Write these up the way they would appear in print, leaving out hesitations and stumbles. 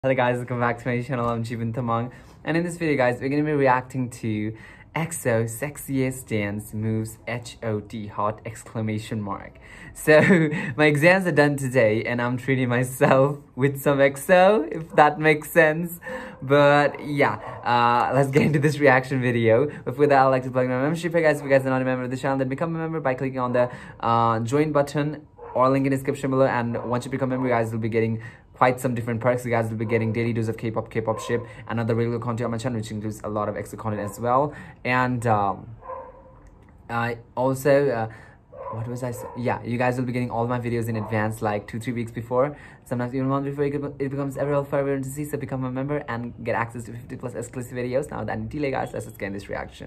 Hello guys, welcome back to my channel. I'm Jeevan Tamang, and in this video guys, we're going to be reacting to EXO Sexiest Dance Moves HOT hot exclamation mark. So my exams are done today and I'm treating myself with some EXO, if that makes sense. But yeah, let's get into this reaction video. Before that, I'd like to plug my membership here guys. If you guys are not a member of the channel, then become a member by clicking on the join button or link in the description below. And once you become a member, you guys will be getting quite some different perks. You guys will be getting daily dose of K-pop ship, and other regular content on my channel, which includes a lot of extra content as well. And I also what was I saying? Yeah, you guys will be getting all my videos in advance, like 2-3 weeks before, sometimes even 1 before it becomes available for everyone to see. So become a member and get access to 50+ exclusive videos. Now that delay guys, let's just get in this reaction.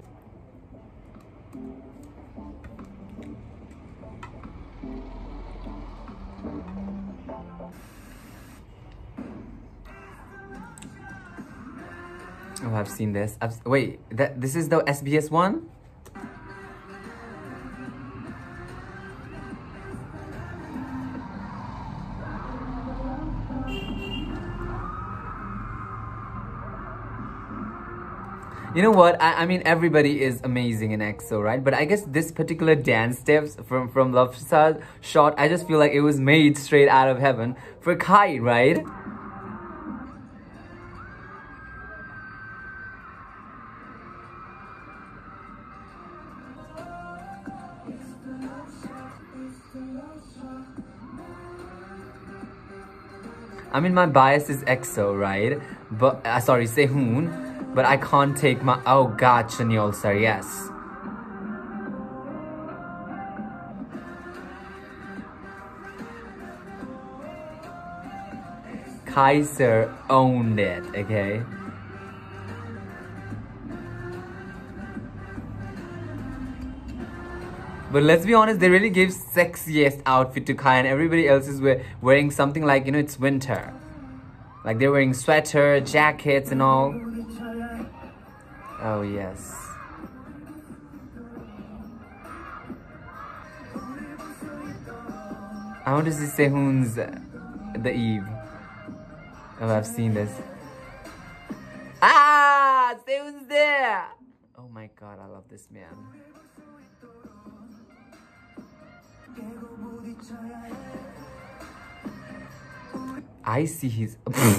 Oh, I've seen this. Wait, this is the SBS one? You know what? I mean, everybody is amazing in EXO, right? But I guess this particular dance steps from Love Shot, I just feel like it was made straight out of heaven for Kai, right? I mean, my bias is EXO, right? But, sorry, Sehun. But I can't take my... Oh, God, Chanyeol, sir, yes. Kaiser owned it, okay? But let's be honest, they really gave sexiest outfit to Kai, and everybody else is wearing something like, you know, it's winter. Like they're wearing sweater, jackets and all. Oh, yes. I want to see Sehun's The Eve. Oh, I've seen this. Ah! Sehun's there! Oh my god, I love this man. I see his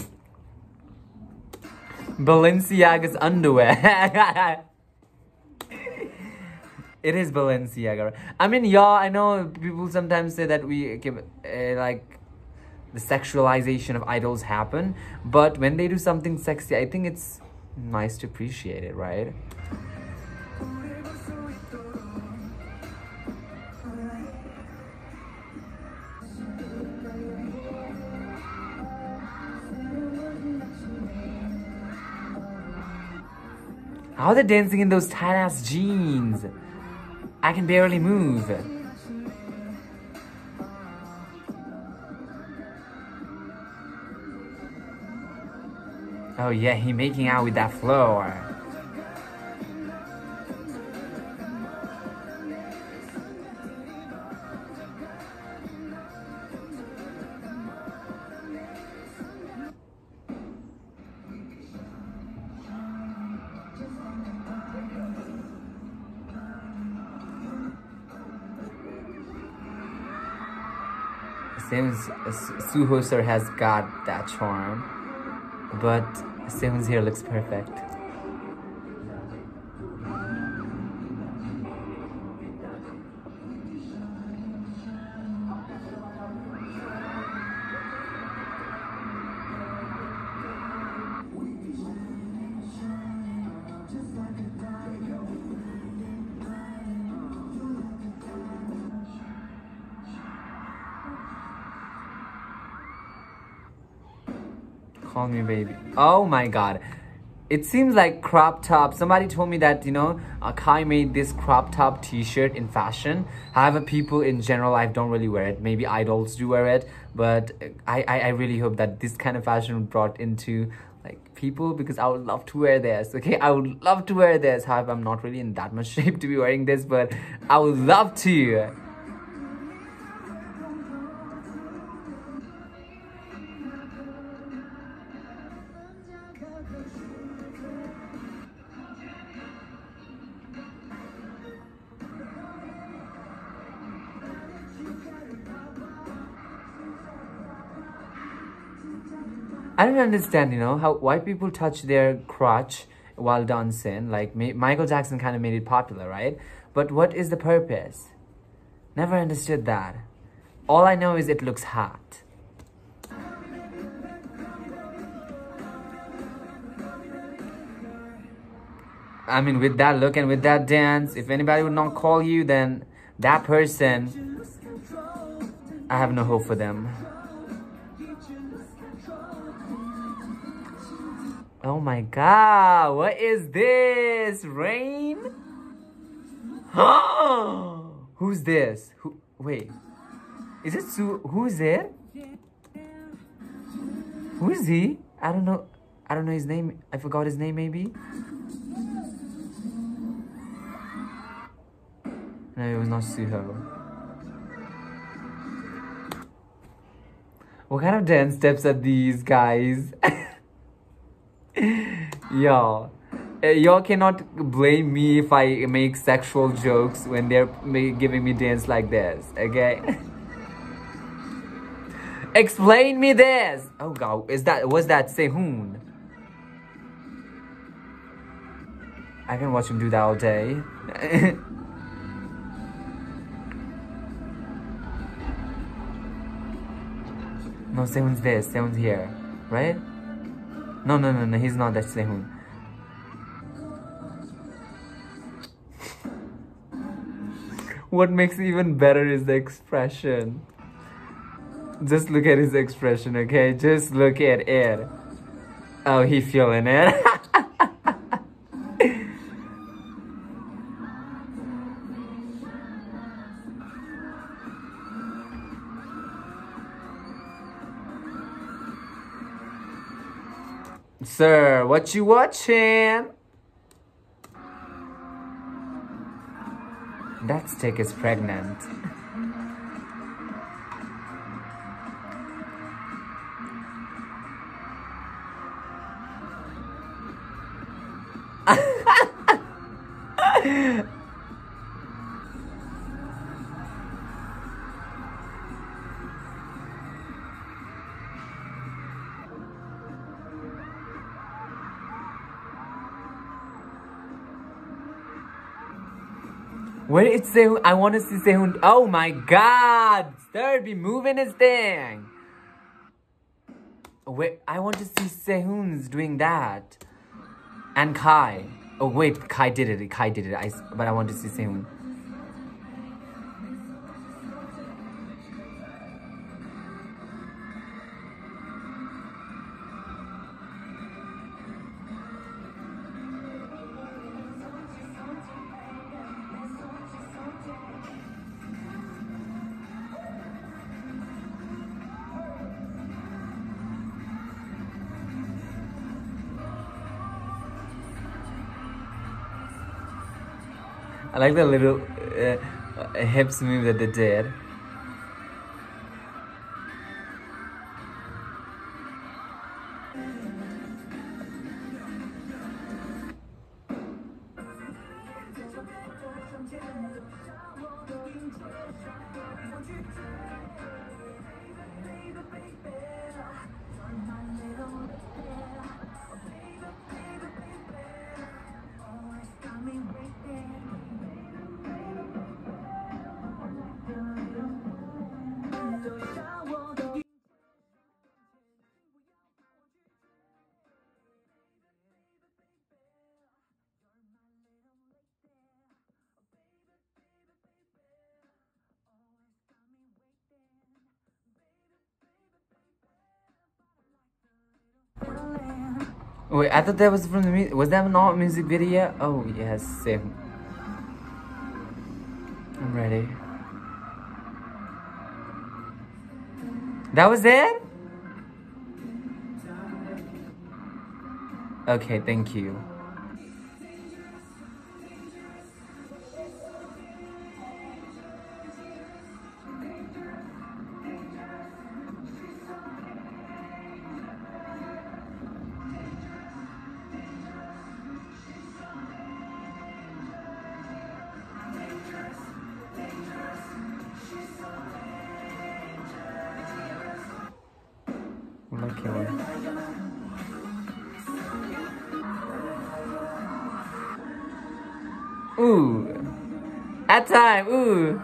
Balenciaga's underwear. It is Balenciaga. I mean, yeah, I know people sometimes say that we give like the sexualization of idols happen, but when they do something sexy, I think it's nice to appreciate it, right? How are they dancing in those tight-ass jeans? I can barely move. Oh yeah, he making out with that floor. Seems Suho sir has got that charm, but Sehun's hair looks perfect. Call me baby. Oh my god. It seems like crop top. Somebody told me that, you know, Kai made this crop top t-shirt in fashion. However, people in general, I don't really wear it. Maybe idols do wear it. But I really hope that this kind of fashion brought into like people, because I would love to wear this. Okay, I would love to wear this. However, I'm not really in that much shape to be wearing this, but I would love to. I don't understand, you know, how why people touch their crotch while dancing. Like Michael Jackson kind of made it popular, right? But what is the purpose? Never understood that. All I know is it looks hot. I mean, with that look and with that dance, if anybody would not call you, then that person, I have no hope for them. Oh my god, what is this? Rain? Who's this? Wait. Is it who is it? Who is he? I don't know his name. I forgot his name maybe. No, it was not Suho. What kind of dance steps are these, guys? Y'all cannot blame me if I make sexual jokes when they're giving me dance like this, okay? Explain me this! Oh god, was that Sehun? I can watch him do that all day. No, Sehun's this. Sehun's here. Right? No, he's not that Sehun. What makes it even better is the expression. Just look at his expression, okay? Just look at it. Oh, he feeling it. Sir, what you watching? That stick is pregnant. Where is Sehun? I want to see Sehun. Oh my god! Sir, be moving his thing. Wait, I want to see Sehun's doing that. And Kai. Oh wait, Kai did it. But I want to see Sehun. I like the little hips move that they did. Wait, I thought that was from the music. Was that not a music video? Oh, yes, same. I'm ready. That was it? Okay, thank you. I'm not killing. Ooh. At time. Ooh.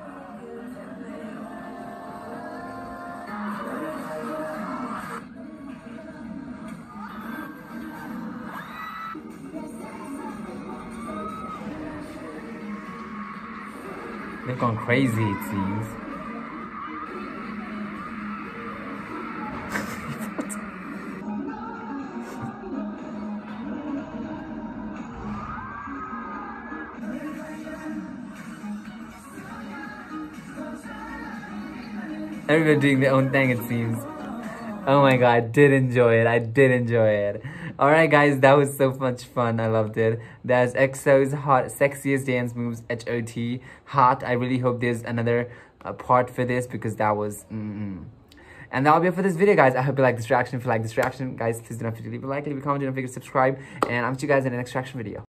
They've gone crazy, it seems. Everybody doing their own thing, it seems. Oh my god, I did enjoy it. I did enjoy it. Alright guys, that was so much fun. I loved it. That's EXO's Hot Sexiest Dance Moves, HOT. Hot. I really hope there's another part for this because that was... And that'll be it for this video, guys. I hope you like this reaction. If you like this reaction, guys, please don't forget to leave a like, leave a comment, don't forget to subscribe. And I'll see you guys in the next reaction video.